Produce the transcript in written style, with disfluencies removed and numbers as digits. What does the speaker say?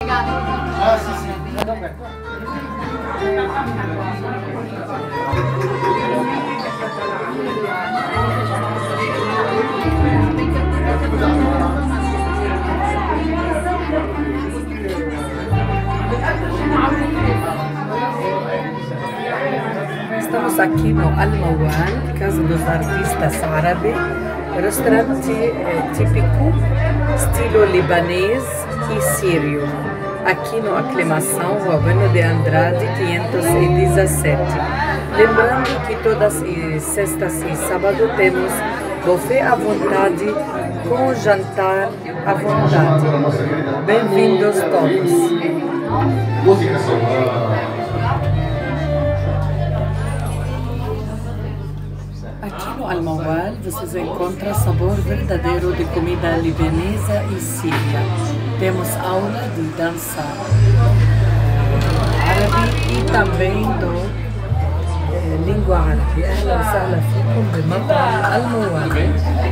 Ah, sì, sì. Estamos aqui no Al-Mawal, Casa dos Artistas Árabe, restaurante típico, estilo libanês e sírio, aqui no Aclimação, Rua Bueno de Andrade, 517. Lembrando que todas as sextas e sábados temos buffet à vontade, com jantar à vontade. Bem-vindos todos! Aqui no Al-Mawal vocês encontram sabor verdadeiro de comida libanesa e síria. Temos aula de dança árabe e também língua árabe. أهلا وسهلا فيكم بمطعم الموال.